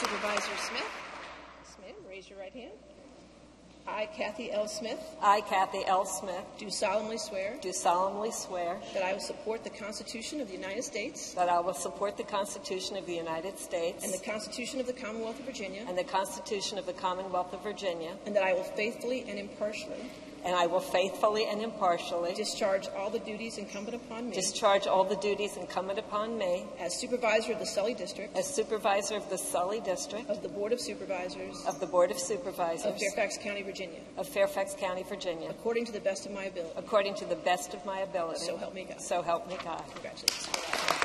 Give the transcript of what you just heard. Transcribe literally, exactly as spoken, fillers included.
Supervisor Smith. Smith, raise your right hand. I, Kathy L. Smith, I, Kathy L. Smith, do solemnly swear do solemnly swear that I will support the Constitution of the United States that I will support the Constitution of the United States and the Constitution of the Commonwealth of Virginia, and the Constitution of the Commonwealth of Virginia, and that I will faithfully and impartially and I will faithfully and impartially discharge all the duties incumbent upon me discharge all the duties incumbent upon me as Supervisor of the Sully District as Supervisor of the Sully District of the Board of Supervisors of the Board of Supervisors of Fairfax County, Virginia, of Fairfax County, Virginia, according to the best of my ability. according to the best of my ability. So help me God. So help me God. Congratulations.